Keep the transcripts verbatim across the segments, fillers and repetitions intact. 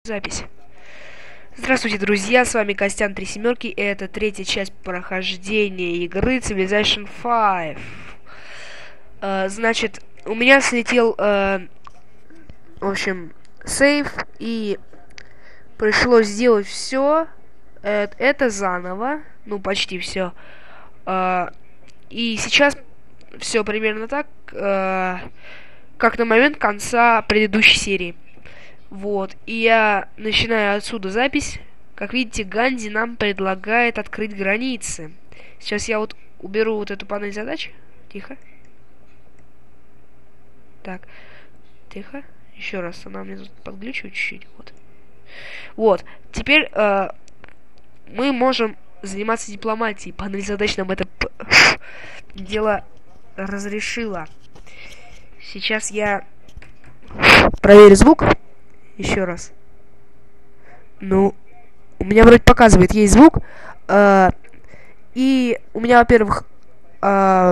Запись. Здравствуйте, друзья, с вами Костян Три Семерки, и это третья часть прохождения игры Civilization пять. Uh, значит, у меня слетел, uh, в общем, сейв, и пришлось сделать все uh, это заново, ну, почти все. Uh, и сейчас все примерно так, uh, как на момент конца предыдущей серии. Вот, и я начинаю отсюда запись. Как видите, Ганди нам предлагает открыть границы. Сейчас я вот уберу вот эту панель задач. Тихо. Так, тихо. Еще раз, она мне тут подглючивает чуть-чуть. Вот. Вот, теперь э, мы можем заниматься дипломатией. Панель задач нам это дело разрешила. Сейчас я проверю звук. Еще раз. Ну, у меня вроде показывает, есть звук. Э, и у меня, во-первых, э,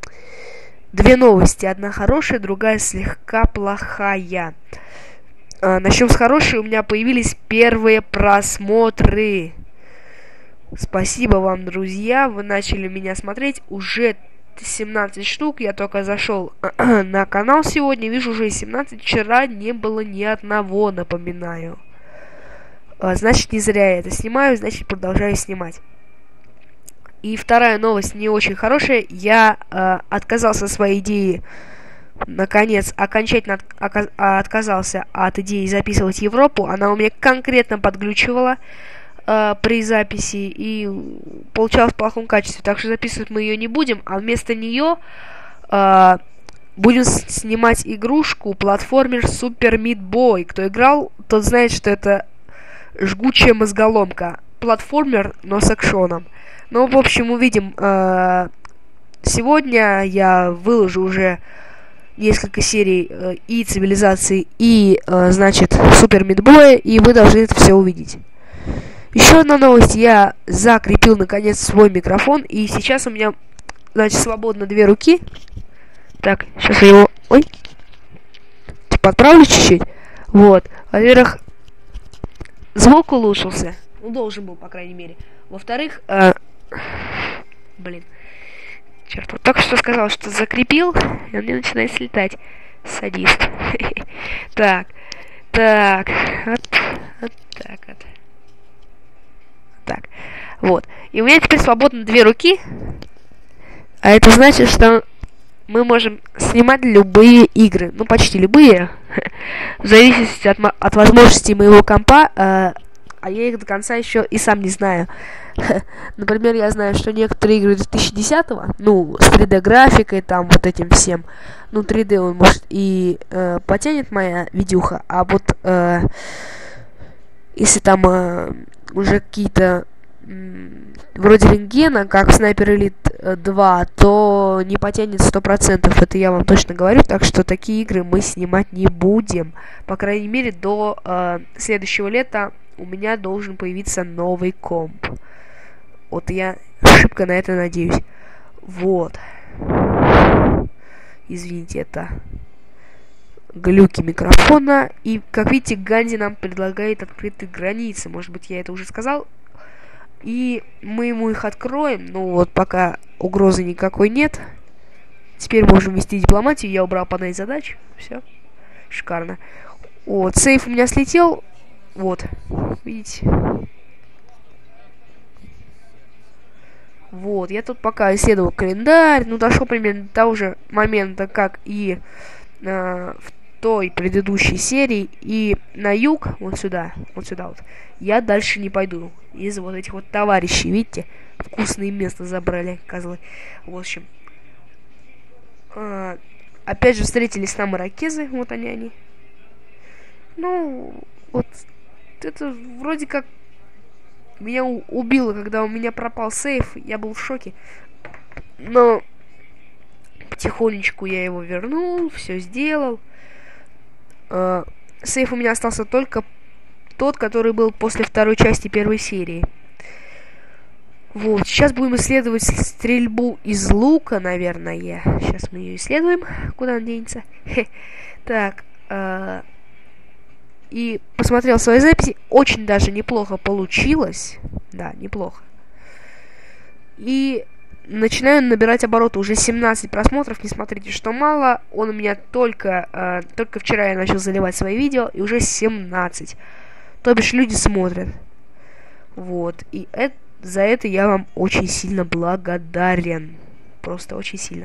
две новости. Одна хорошая, другая слегка плохая. Э, начнем с хорошей. У меня появились первые просмотры. Спасибо вам, друзья. Вы начали меня смотреть. Уже семнадцать штук. Я только зашел на канал сегодня. Вижу, уже семнадцать. Вчера не было ни одного, напоминаю. А, значит, не зря я это снимаю. Значит, продолжаю снимать. И вторая новость не очень хорошая. Я э, отказался от своей идеи. Наконец, окончательно от, отказался от идеи записывать Европу. Она у меня конкретно подглючивала при записи и получалось в плохом качестве, так что записывать мы ее не будем, а вместо нее э, будем снимать игрушку платформер Super Meat Boy. Кто играл, тот знает, что это жгучая мозголомка. Платформер, но с экшоном. Ну, в общем, увидим. Э, сегодня я выложу уже несколько серий э, и цивилизации, и, э, значит, Super Meat Boy, и вы должны это все увидеть. Еще одна новость. Я закрепил, наконец, свой микрофон. И сейчас у меня, значит, свободно две руки. Так, сейчас я его... Ой. Подправлю чуть-чуть. Вот. Во-первых, звук улучшился. Ну, должен был, по крайней мере. Во-вторых... Э... Блин. Черт, вот только что сказал, что закрепил. И он мне начинает слетать. Садист. Так. Так. Вот. Вот так вот. Так, вот. И у меня теперь свободно две руки. А это значит, что мы можем снимать любые игры. Ну, почти любые. В зависимости от, от возможностей моего компа. Э, а я их до конца еще и сам не знаю. Например, я знаю, что некоторые игры две тысячи десятого, ну, с три дэ графикой, там, вот этим всем. Ну, три дэ он, может, и э, потянет моя видюха. А вот... Э, если там э, уже какие-то м, вроде рентгена, как Снайпер Элит два, то не потянет сто процентов. Это я вам точно говорю. Так что такие игры мы снимать не будем. По крайней мере, до э, следующего лета у меня должен появиться новый комп. Вот я шибко на это надеюсь. Вот. Извините, это... глюки микрофона. И, как видите, Ганди нам предлагает открытые границы. Может быть, я это уже сказал. И мы ему их откроем. Ну, вот пока угрозы никакой нет. Теперь можем вести дипломатию. Я убрал панель задач. Все. Шикарно. Вот, сейф у меня слетел. Вот. Видите? Вот, я тут пока исследовал календарь. Ну, дошел примерно до того же момента, как и э, в той предыдущей серии. И на юг, вот сюда, вот сюда вот, я дальше не пойду. Из-за вот этих вот товарищей, видите? Вкусное место забрали, козлы. В общем. Э, опять же встретились нам иракезы. Вот они, они. Ну, вот это вроде как меня убило, когда у меня пропал сейф. Я был в шоке. Но потихонечку я его вернул, все сделал. Uh, сейф у меня остался только тот, который был после второй части первой серии. Вот, сейчас будем исследовать стрельбу из лука, наверное. Сейчас мы ее исследуем. Куда она денется? Так, uh, и посмотрел свои записи. Очень даже неплохо получилось. Да, неплохо. И начинаю набирать обороты. Уже семнадцать просмотров. Не смотрите, что мало. Он у меня только... Э, только вчера я начал заливать свои видео. И уже семнадцать. То бишь люди смотрят. Вот. И это, за это я вам очень сильно благодарен. Просто очень сильно.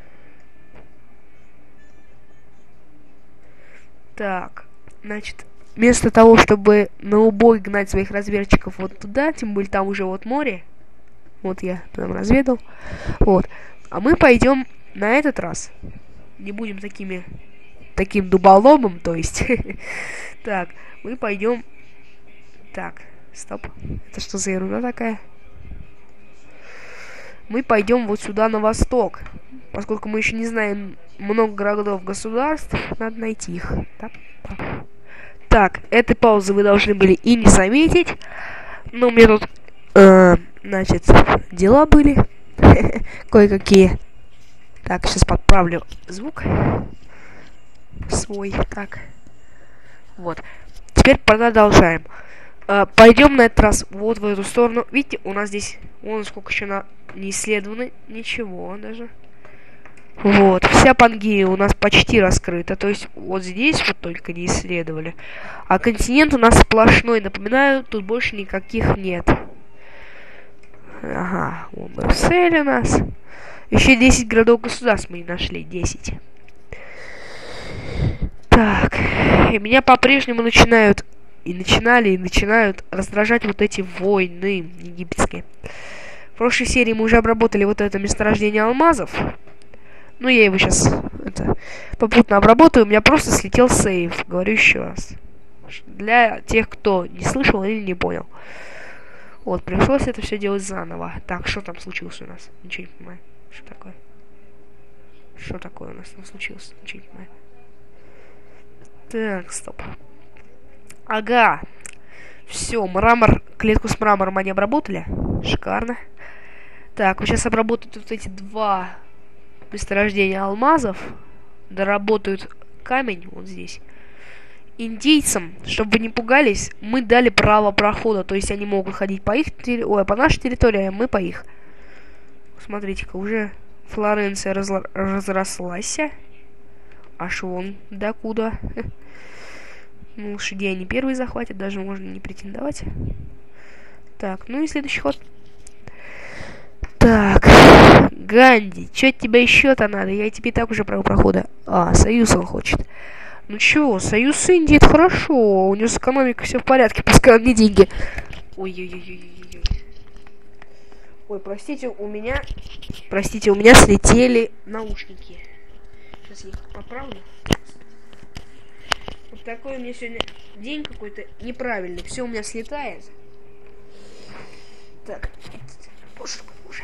Так. Значит, вместо того, чтобы на убой гнать своих разведчиков вот туда, тем более там уже вот море. Вот я там разведал. Вот. А мы пойдем на этот раз. Не будем такими... Таким дуболомом, то есть. Так, мы пойдем... Так, стоп. Это что за ерунда такая? Мы пойдем вот сюда на восток. Поскольку мы еще не знаем много городов-государств, надо найти их. Так, так, этой паузы вы должны были и не заметить. Но у меня тут... Э, значит, дела были. Кое-какие. Так, сейчас подправлю звук. Свой. Так. Вот. Теперь продолжаем. Uh, пойдем на этот раз вот в эту сторону. Видите, у нас здесь, вон сколько еще на... не исследовано. Ничего даже. Вот, вся Пангея у нас почти раскрыта. То есть вот здесь вот только не исследовали. А континент у нас сплошной. Напоминаю, тут больше никаких нет. Ага, вон Брюссель у нас. Еще десять городов-государств мы не нашли. десять. Так, и меня по-прежнему начинают... И начинали, и начинают раздражать вот эти войны египетские. В прошлой серии мы уже обработали вот это месторождение алмазов. Ну, я его сейчас это, попутно обработаю. У меня просто слетел сейв. Говорю еще раз. Для тех, кто не слышал или не понял. Вот, пришлось это все делать заново. Так, что там случилось у нас? Ничего не понимаю. Что такое? Что такое у нас там случилось? Ничего не понимаю. Так, стоп. Ага. Все, мрамор, клетку с мрамором они обработали. Шикарно. Так, вот сейчас обработают вот эти два месторождения алмазов. Доработают камень вот здесь. Индейцам, чтобы вы не пугались, мы дали право прохода. То есть они могут ходить по их территории, ой, по нашей территории, а мы по их. Смотрите-ка, уже Флоренция разла... разрослась. Аж вон докуда. Ну, лошадей они первые захватят, даже можно не претендовать. Так, ну и следующий ход. Так, Ганди, что от тебя еще-то надо? Я тебе и так уже право прохода. А, союз он хочет. Ну чего, союз с Индией, это хорошо. У него с экономикой все в порядке, пускай он не деньги. Ой-ой-ой-ой-ой. Ой, простите, у меня... Простите, у меня слетели наушники. Сейчас я их поправлю. Вот такой у меня сегодня день какой-то неправильный. Все у меня слетает. Так. Боже, боже.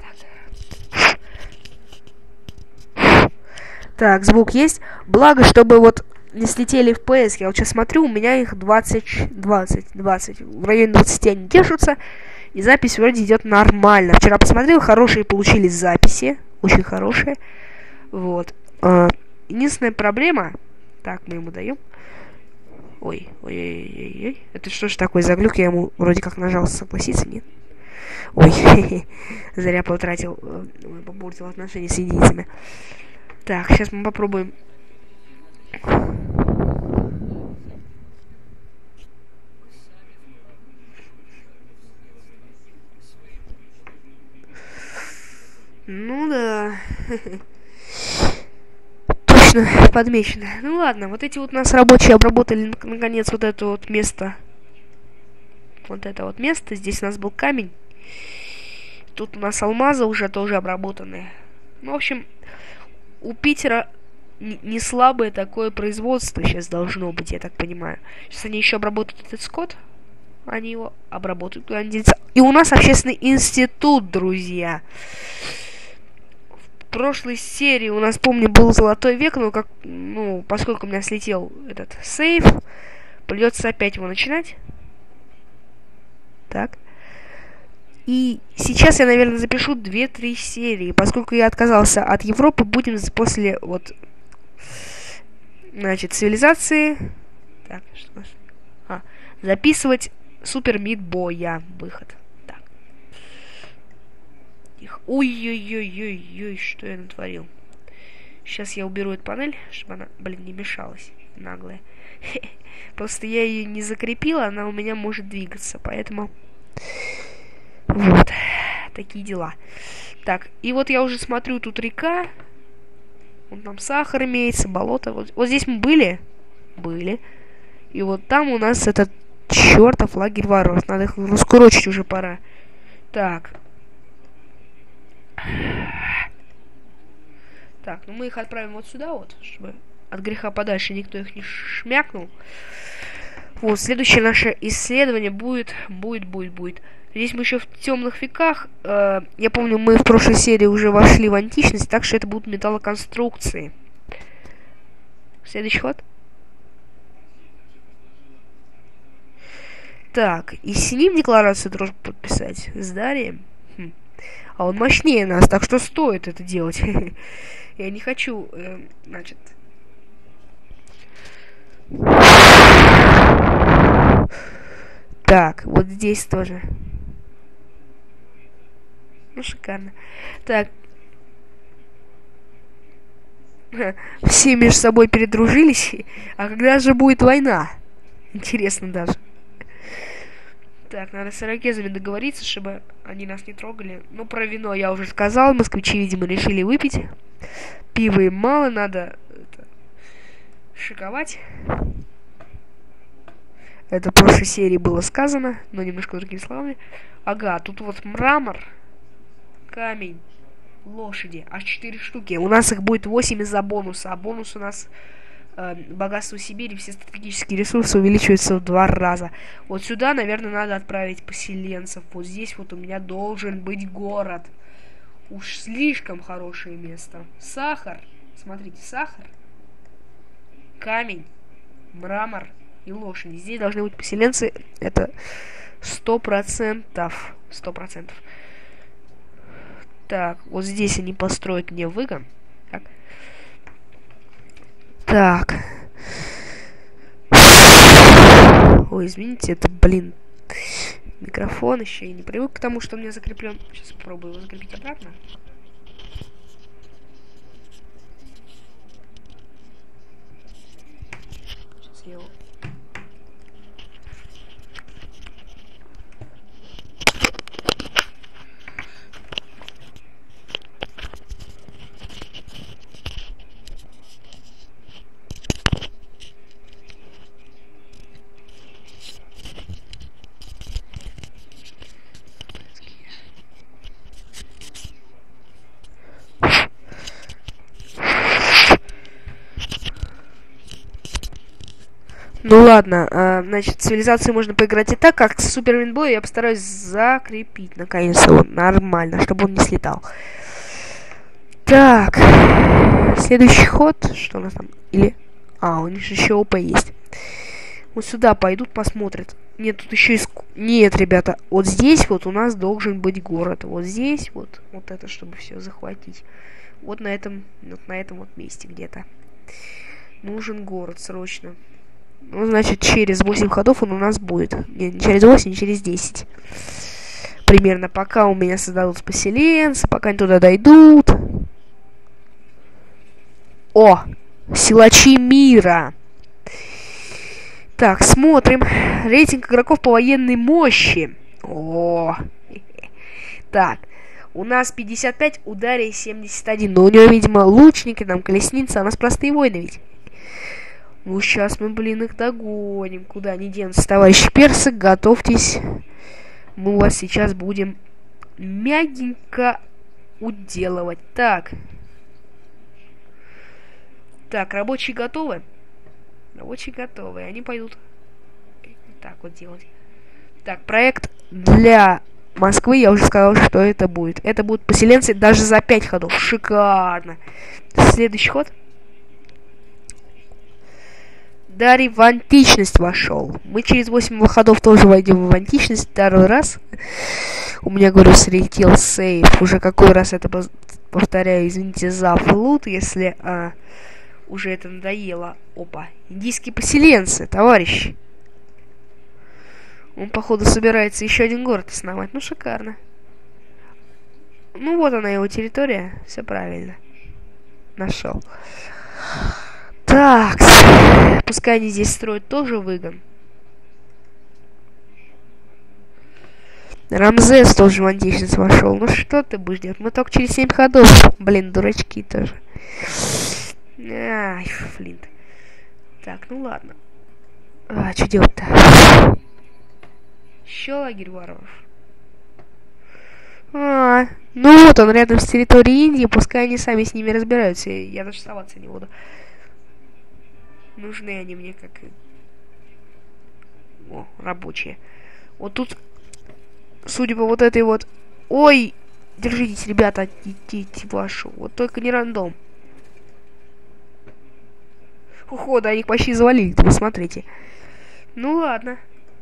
Так. Так, звук есть. Благо, чтобы вот не слетели эф пи эс. Я вот сейчас смотрю, у меня их двадцать, двадцать, двадцать. В районе двадцати они держатся. И запись вроде идет нормально. Вчера посмотрел, хорошие получились записи. Очень хорошие. Вот. А, единственная проблема... Так, мы ему даем. Ой, ой-ой-ой-ой. Это что ж такое за глюк? Я ему вроде как нажал согласиться, нет? Ой, зря потратил, попортил отношения с единицами. Так, сейчас мы попробуем. Ну да. Точно подмечено. Ну ладно, вот эти вот у нас рабочие обработали наконец вот это вот место. Вот это вот место. Здесь у нас был камень. Тут у нас алмазы уже тоже обработанные. Ну, в общем, у Питера не слабое такое производство сейчас должно быть, я так понимаю. Сейчас они еще обработают этот скот. Они его обработают. И у нас общественный институт, друзья. В прошлой серии у нас, помню, был золотой век, но как, ну, поскольку у меня слетел этот сейф, придется опять его начинать. Так. И сейчас я, наверное, запишу две-три серии. Поскольку я отказался от Европы, будем после вот, значит, цивилизации. Так, что у нас? А, записывать Супер Мид Боя. Выход. Так. Ой-ой-ой-ой-ой, что я натворил. Сейчас я уберу эту панель, чтобы она, блин, не мешалась. Наглая. Просто я ее не закрепила, она у меня может двигаться, поэтому... Вот. Такие дела. Так, и вот я уже смотрю, тут река. Вон там сахар имеется, болото. Вот, вот здесь мы были? Были. И вот там у нас этот чертов лагерь воров. Надо их раскурочить уже пора. Так. Так, ну мы их отправим вот сюда вот, чтобы от греха подальше никто их не шмякнул. Вот, следующее наше исследование будет, будет, будет, будет. Здесь мы еще в темных веках. Э, я помню, мы в прошлой серии уже вошли в античность, так что это будут металлоконструкции. Следующий ход. Так, и с ним декларацию должен подписать. С Дарием. Хм. А он мощнее нас, так что стоит это делать. Я не хочу, э, значит... Так, вот здесь тоже. Ну, шикарно. Так. Все между собой передружились. А когда же будет война? Интересно даже. Так, надо с ирокезами договориться, чтобы они нас не трогали. Ну, про вино я уже сказал. Москвичи, видимо, решили выпить. Пива им мало, надо это, шиковать. Это в прошлой серии было сказано, но немножко другими словами. Ага, тут вот мрамор, камень, лошади. Аж четыре штуки. У нас их будет восемь из-за бонуса. А бонус у нас э, богатство Сибири, все стратегические ресурсы увеличиваются в два раза. Вот сюда, наверное, надо отправить поселенцев. Вот здесь вот у меня должен быть город. Уж слишком хорошее место. Сахар. Смотрите, сахар. Камень. Мрамор. И лошади. Здесь должны быть поселенцы. Это сто процентов. Сто процентов. Так, вот здесь они построят мне выгон. Так. Так. Ой, извините, это, блин, микрофон еще и не привык к тому, что у меня закреплен. Сейчас попробую его закрепить обратно. Сейчас я его... Ну ладно, а, значит, цивилизации можно поиграть и так, как с Супер Мид Боя я постараюсь закрепить, наконец-то, вот, нормально, чтобы он не слетал. Так, следующий ход, что у нас там, или... А, у них же еще ОП есть. Вот сюда пойдут, посмотрят. Нет, тут еще и... Нет, ребята, вот здесь вот у нас должен быть город. Вот здесь вот, вот это, чтобы все захватить. Вот на этом, вот на этом вот месте где-то. Нужен город срочно. Ну, значит, через восемь ходов он у нас будет. Не, не через восемь, а через десять. Примерно, пока у меня создадут поселенцы, пока они туда дойдут. О! Силачи мира! Так, смотрим. Рейтинг игроков по военной мощи. О! Так, у нас пятьдесят пять, у Дарьи семьдесят один. Но у него, видимо, лучники, там, колесницы, а у нас простые войны ведь. Ну, сейчас мы, блин, их догоним. Куда они денутся, товарищи персы, готовьтесь. Мы вас сейчас будем мягенько уделывать. Так. Так, рабочие готовы? Рабочие готовы. Они пойдут так вот делать. Так, проект для Москвы. Я уже сказал, что это будет. Это будут поселенцы даже за пять ходов. Шикарно. Следующий ход. Дарий в античность вошел. Мы через восемь ходов тоже войдем в античность. Второй раз. У меня, говорю, слетел сейф. Уже какой раз это повторяю. Извините за флут, если а, уже это надоело. Опа, индийские поселенцы, товарищи. Он, походу, собирается еще один город основать. Ну, шикарно. Ну, вот она, его территория. Все правильно. Нашел. Так. Пускай они здесь строят тоже выгон. Рамзес тоже в античность вошел. Ну, что ты будешь делать? Мы только через семь ходов. Блин, дурачки тоже. Ай, Флинт. Так, ну ладно. А, что делать-то? Еще лагерь варваров. А, ну вот он рядом с территорией Индии, пускай они сами с ними разбираются. Я даже соваться не буду. Нужны они мне как... О, рабочие. Вот тут, судя по вот этой вот... Ой, держитесь, ребята, идите вашу. Вот только не рандом. Ого, да, их почти завалили, вы смотрите. Ну ладно.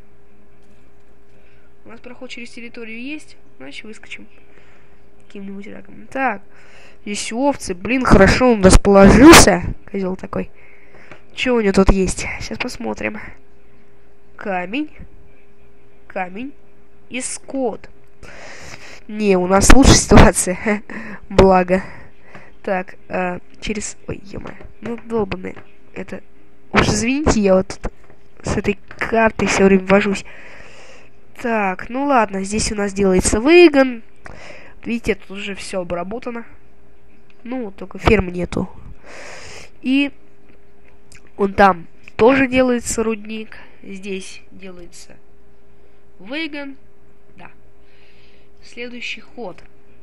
У нас проход через территорию есть, значит выскочим. Каким-нибудь раком. Так, здесь овцы, блин, хорошо он расположился. Козел такой. Что у него тут есть? Сейчас посмотрим. Камень. Камень. И скот. Не, у нас лучшая ситуация. Благо. Так, э, через... Ой, ё-моё. Ну, долбаные. Это... Уж извините, я вот тут с этой картой все время вожусь. Так, ну ладно, здесь у нас делается выгон. Видите, тут уже все обработано. Ну, только ферм нету. И он там тоже делается рудник. Здесь делается выгон. Да. Следующий ход.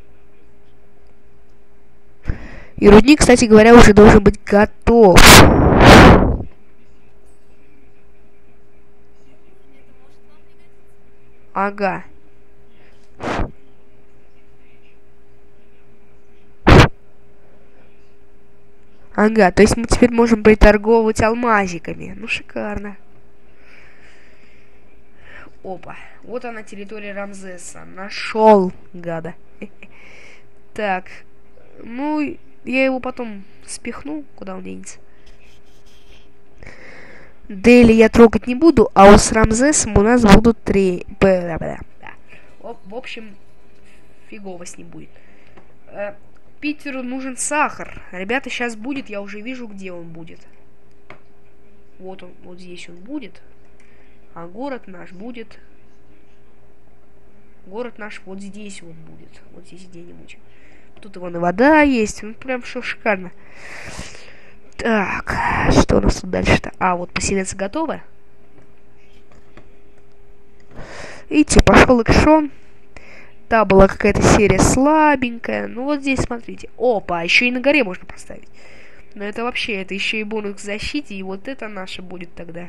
И рудник, кстати говоря, уже должен быть готов. Ага. Ага, то есть мы теперь можем приторговывать алмазиками. Ну, шикарно. Опа. Вот она, территория Рамзеса. Нашел, гада. Так. Ну, я его потом спихну, куда он денется. Дели я трогать не буду, а вот с Рамзесом у нас будут три... В общем, фигово с ним будет. Питеру нужен сахар. Ребята, сейчас будет, я уже вижу, где он будет. Вот он, вот здесь он будет. А город наш будет... Город наш вот здесь вот будет. Вот здесь где-нибудь. Тут вон и вода есть. Ну, прям все шикарно. Так, что у нас тут дальше-то? А, вот поселенцы готовы. Видите, пошел экшон. Та была какая-то серия слабенькая. Ну вот здесь, смотрите. Опа, еще и на горе можно поставить. Но это вообще, это еще и бонус к защите. И вот это наше будет тогда.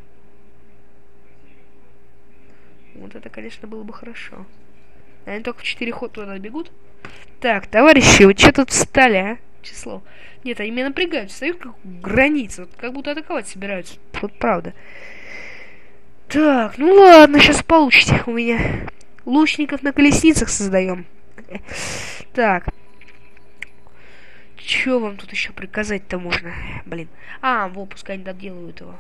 Вот это, конечно, было бы хорошо. Они только в четыре хода туда бегут. Так, товарищи, вы что тут встали, а? Число. Нет, они меня напрягают. Встают как граница. Вот как будто атаковать собираются. Вот правда. Так, ну ладно, сейчас получите у меня. Лучников на колесницах создаем. Так. Че вам тут еще приказать-то можно? Блин. А, во, пускай они доделают его.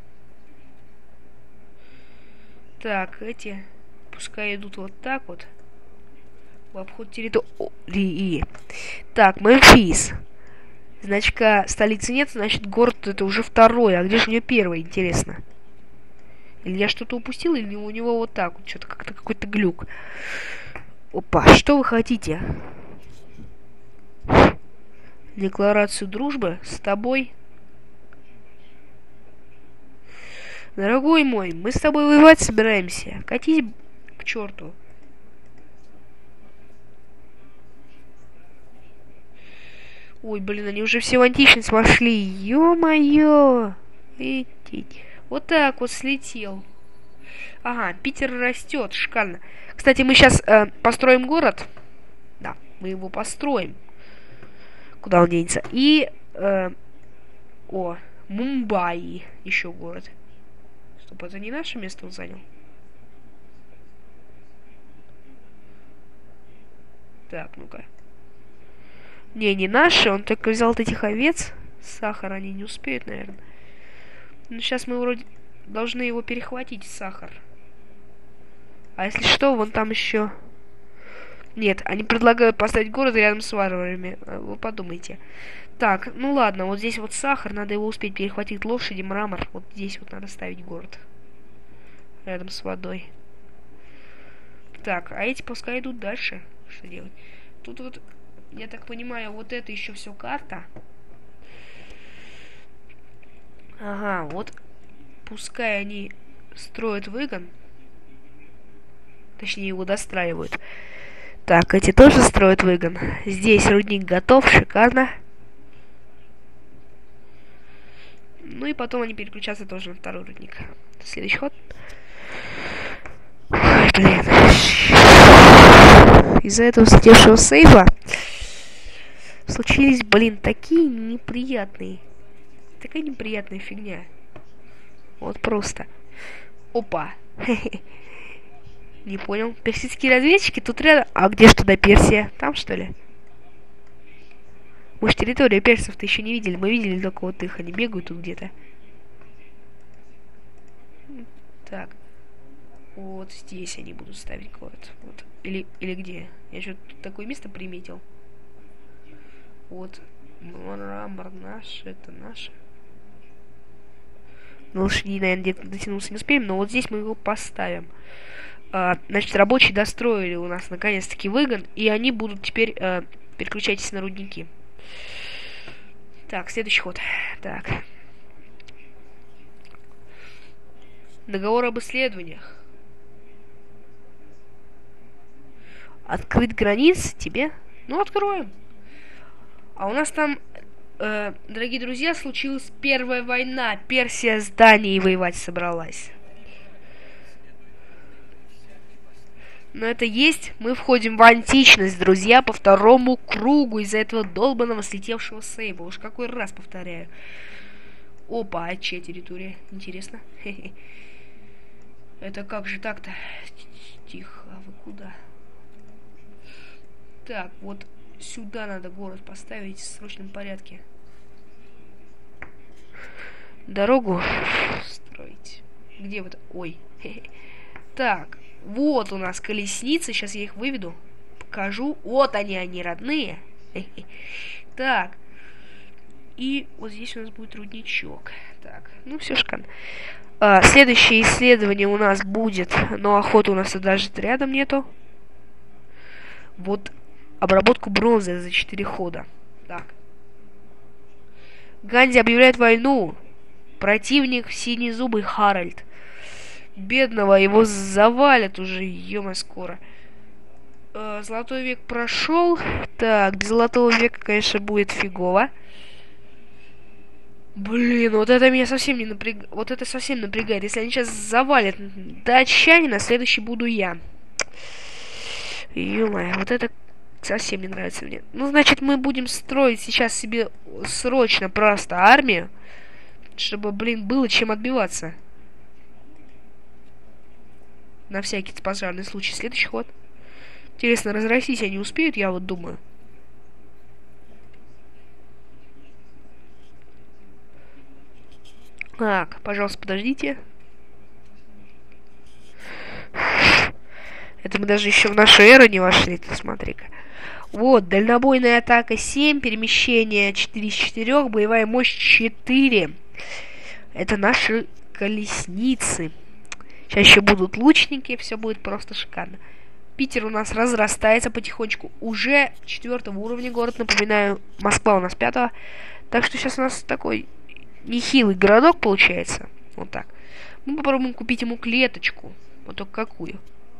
Так, эти пускай идут вот так вот. В обход территории. Так, Мемфис. Значит, столицы нет, значит, город это уже второй. А где же у нее первый, интересно? Или я что-то упустил, или у него вот так вот, что-то как-то какой-то глюк. Опа, что вы хотите? Декларацию дружбы с тобой? Дорогой мой, мы с тобой воевать собираемся. Катись к черту. Ой, блин, они уже все в античность вошли. Ё-моё. Вот так вот слетел. Ага, Питер растет, шикарно. Кстати, мы сейчас э, построим город. Да, мы его построим. Куда он денется? И... Э, о, Мумбаи. Еще город. Стоп, это не наше место он занял? Так, ну-ка. Не, не наши, он только взял вот этих овец. Сахар они не успеют, наверное. Ну, сейчас мы вроде должны его перехватить, сахар. А если что, вон там еще... Нет, они предлагают поставить город рядом с варварами. Вы подумайте. Так, ну ладно, вот здесь вот сахар, надо его успеть перехватить, лошади, мрамор. Вот здесь вот надо ставить город. Рядом с водой. Так, а эти пускай идут дальше. Что делать? Тут вот, я так понимаю, вот это еще все карта. Ага, вот пускай они строят выгон. Точнее, его достраивают. Так, эти тоже строят выгон. Здесь рудник готов, шикарно. Ну и потом они переключатся тоже на второй рудник. Следующий ход. Ой, блин. Из-за этого слетевшего сейва случились, блин, такие неприятные. Такая неприятная фигня. Вот просто. Опа. Не понял. Персидские разведчики тут рядом. А где ж туда Персия? Там, что ли? Мы ж территорию персов-то еще не видели. Мы видели только вот их. Они бегают тут где-то. Так. Вот здесь они будут ставить город. Вот. Или, или где? Я что-то тут такое место приметил. Вот. Мрамор наш. Это наше. На лошади, наверное, где-то дотянуться не успеем. Но вот здесь мы его поставим. А, значит, рабочие достроили у нас наконец-таки выгон. И они будут теперь а, переключайтесь на рудники. Так, следующий ход. Так. Договор об исследованиях. Открыть границы тебе? Ну, откроем. А у нас там, э, дорогие друзья, случилась первая война. Персия с Данией воевать собралась. Но это есть. Мы входим в античность, друзья, по второму кругу из-за этого долбанного слетевшего сейва. Уж какой раз повторяю. Опа, а чья территория? Интересно. Это как же так-то? Тихо, а вы куда? Так, вот сюда надо город поставить в срочном порядке. Дорогу строить. Где вот? Ой. Так, вот у нас колесницы. Сейчас я их выведу. Покажу. Вот они, они родные. Так. И вот здесь у нас будет рудничок. Так, ну все шикарно. А, следующее исследование у нас будет, но охоты у нас даже рядом нету. Вот обработку бронзы за четыре хода. Так. Ганди объявляет войну. Противник синезубый Харальд. Бедного его завалят уже, ё-моё, скоро. Э, золотой век прошел. Так, без золотого века, конечно, будет фигово. Блин, вот это меня совсем не напрягает. Вот это совсем напрягает. Если они сейчас завалят датчанина, следующий буду я. Ё-моё, вот это совсем не нравится мне. Ну, значит, мы будем строить сейчас себе срочно просто армию, чтобы, блин, было чем отбиваться. На всякий пожарный случай. Следующий ход. Интересно, разрастись они успеют, я вот думаю. Так, пожалуйста, подождите. Это мы даже еще в нашу эру не вошли, ты смотри-ка. Вот, дальнобойная атака семь, перемещение четыре из четырёх, боевая мощь четыре. Это наши колесницы. Сейчас еще будут лучники, все будет просто шикарно. Питер у нас разрастается потихонечку. Уже четвертого уровня город, напоминаю, Москва у нас пятого. Так что сейчас у нас такой нехилый городок получается. Вот так. Мы попробуем купить ему клеточку. Вот только какую.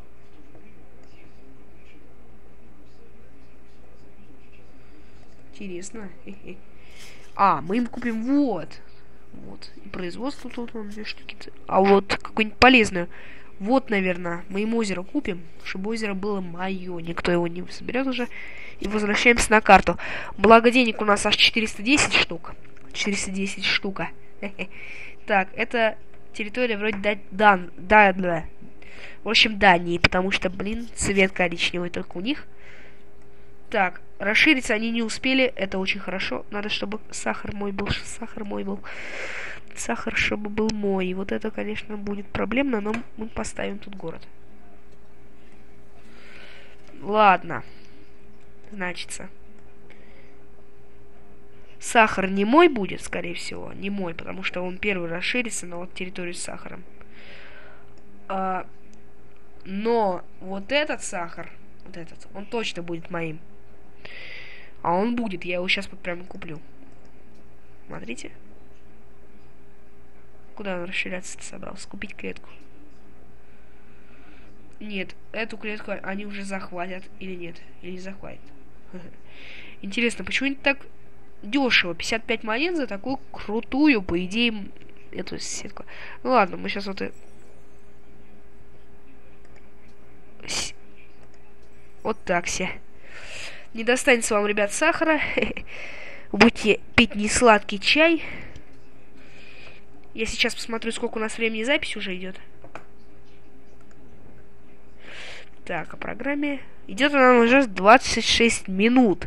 Интересно. А, мы им купим вот. Вот. И производство тут вон две штуки. А вот какую-нибудь полезную. Вот, наверное, мы им озеро купим, чтобы озеро было мое. Никто его не соберет уже. И возвращаемся на карту. Благо денег у нас аж четыреста десять штук. четыреста десять штука. Так, это территория вроде да, дан, да, да. В общем, Дании, потому что, блин, цвет коричневый только у них. Так, расшириться они не успели. Это очень хорошо. Надо, чтобы сахар мой был. Сахар мой был. Сахар, чтобы был мой. И вот это, конечно, будет проблемно, но мы поставим тут город. Ладно. Значится. Сахар не мой будет, скорее всего. Не мой, потому что он первый расширится на вот территорию с сахаром. А, но вот этот сахар, вот этот, он точно будет моим. А он будет, я его сейчас вот прямо куплю. Смотрите. Куда он расширяться собрался? Купить клетку. Нет, эту клетку они уже захватят или нет? Или не захватят? Интересно, почему они так дешево? пятьдесят пять монет за такую крутую, по идее, эту сетку. Ну ладно, мы сейчас вот... С... Вот так все. Не достанется вам, ребят, сахара. Будете пить несладкий чай. Я сейчас посмотрю, сколько у нас времени запись уже идет. Так, о программе. Идет она уже двадцать шесть минут.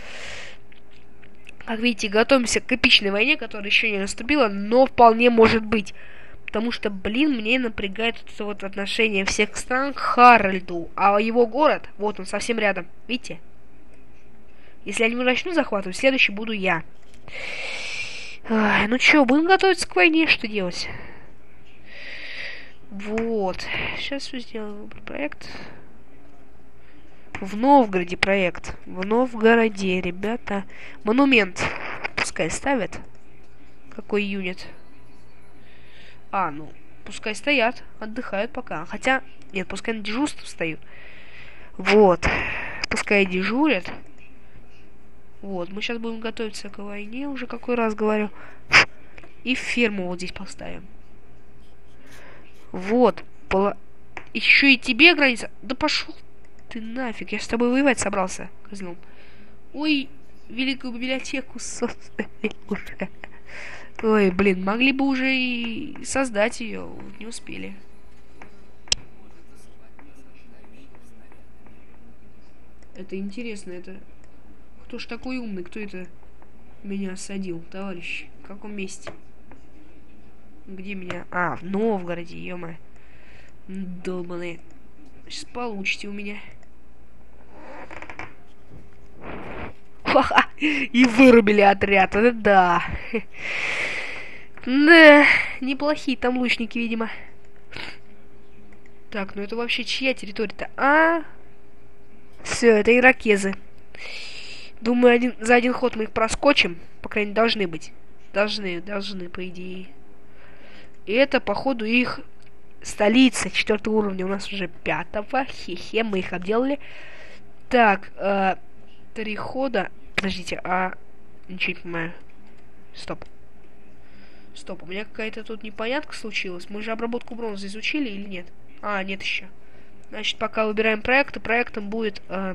Как видите, готовимся к эпичной войне, которая еще не наступила, но вполне может быть. Потому что, блин, мне напрягает это вот отношение всех стран к Харальду. А его город, вот он, совсем рядом. Видите? Если они начнут захватывать, следующий буду я. Ай, ну чё, будем готовиться к войне, что делать? Вот. Сейчас все сделаем. Проект. В Новгороде проект. В Новгороде, ребята. Монумент. Пускай ставят. Какой юнит? А, ну, пускай стоят. Отдыхают пока. Хотя, нет, пускай на дежурство встают. Вот. Пускай дежурят. Вот, мы сейчас будем готовиться к войне, уже какой раз говорю. И ферму вот здесь поставим. Вот. Пола... Еще и тебе граница. Да пошел ты нафиг, я с тобой воевать собрался, козлом. Ой, великую библиотеку создали уже. Ой, блин, могли бы уже и создать ее, вот не успели. Это интересно, это... Кто ж такой умный, кто это меня осадил, товарищ? В каком месте? Где меня? А, в Новгороде, ё-моё. Долбаные. Сейчас получите у меня. Ха-ха! И вырубили отряд, это да. Да, неплохие там лучники, видимо. Так, ну это вообще чья территория-то? А? Все, это иракезы. Думаю, один, за один ход мы их проскочим. По крайней мере, должны быть. Должны, должны, по идее. И это, походу, их столица. Четвертого уровня у нас уже пятого. Хе-хе, мы их обделали. Так, э, три хода. Подождите, а... Ничего не понимаю. Стоп. Стоп, у меня какая-то тут непонятка случилась. Мы же обработку бронзы изучили или нет? А, нет еще. Значит, пока выбираем проект, и проектом будет... Э,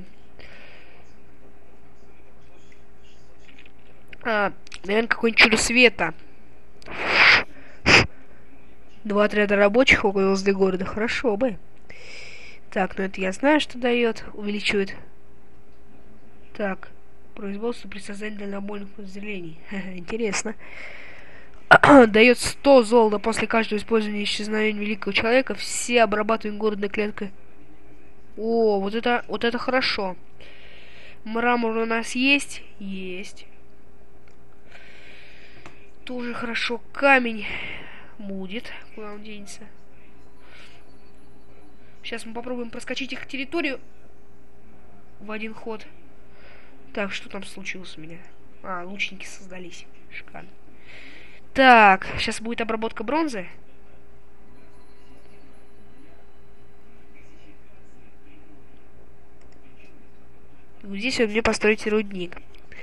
А, наверное, какое-нибудь чудо света. Два отряда рабочих около возле города. Хорошо бы. Так, ну это я знаю, что дает. Увеличивает. Так. Производство при создании дальнобойных подразделений. Интересно. Дает сто золота после каждого использования исчезновения великого человека. Все обрабатываем городной клеткой. О, вот это, вот это хорошо. Мрамор у нас есть? Есть. Тоже хорошо. Камень будет. Куда он денется? Сейчас мы попробуем проскочить их территорию в один ход. Так, что там случилось у меня? А, лучники создались. Шикарно. Так, сейчас будет обработка бронзы. Вот здесь вот мне построить рудник.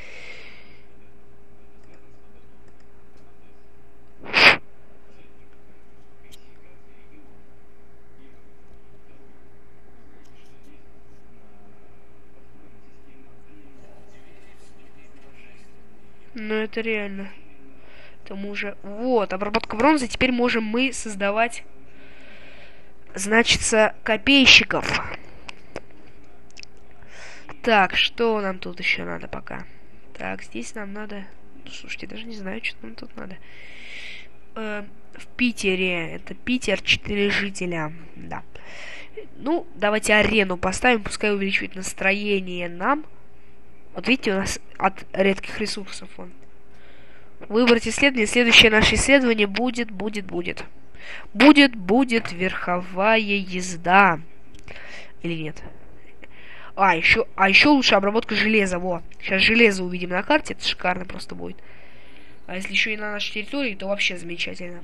Ну это реально. К тому же... Вот, обработка бронзы. Теперь можем мы создавать, значится, копейщиков. Так, что нам тут еще надо пока? Так, здесь нам надо... Слушайте, даже не знаю, что нам тут надо. Э, в Питере. Это Питер, четыре жителя. Да. Ну, давайте арену поставим, пускай увеличивает настроение нам. Вот видите, у нас от редких ресурсов он. Выбрать исследование. Следующее наше исследование будет, будет, будет. Будет, будет верховая езда. Или нет? А, еще, а еще лучше обработка железа. Во. Сейчас железо увидим на карте. Это шикарно просто будет. А если еще и на нашей территории, то вообще замечательно.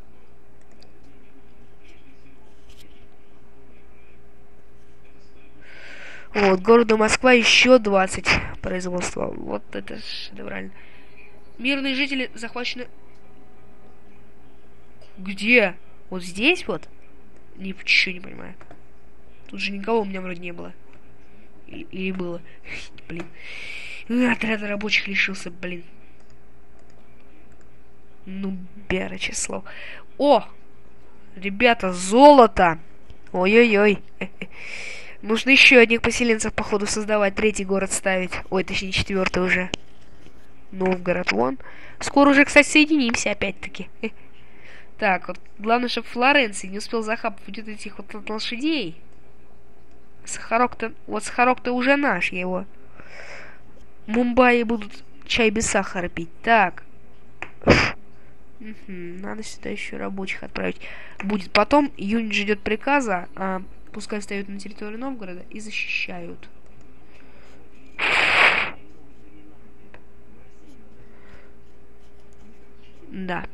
Вот, городу Москва еще двадцать производства. Вот это шедеврально. Мирные жители захвачены... Где? Вот здесь вот? Ничего не понимаю. Тут же никого у меня вроде не было. Или, или было. Блин. Отряд рабочих лишился, блин. Ну, бера число. О! Ребята, золото! Ой-ой-ой. Нужно еще одних поселенцев, походу, создавать. Третий город ставить. Ой, точнее, четвертый уже. Новгород, вон. Скоро уже, кстати, соединимся опять-таки. Так, вот, главное, чтобы Флоренций не успел захапывать вот этих вот лошадей. Сахарок-то... Вот Сахарок-то уже наш, его. Мумбаи будут чай без сахара пить. Так. Угу, надо сюда еще рабочих отправить. Будет потом. Июнь ждет приказа. А, пускай встают на территорию Новгорода и защищают. Да.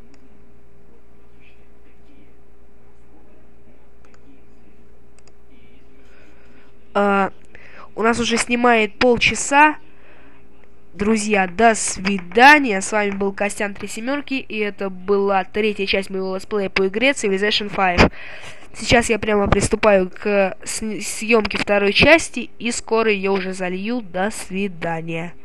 А, у нас уже снимает полчаса. Друзья, до свидания. С вами был Костян Три Семерки. И это была третья часть моего летсплея по игре Civilization пять. Сейчас я прямо приступаю к съемке второй части. И скоро ее уже залью. До свидания.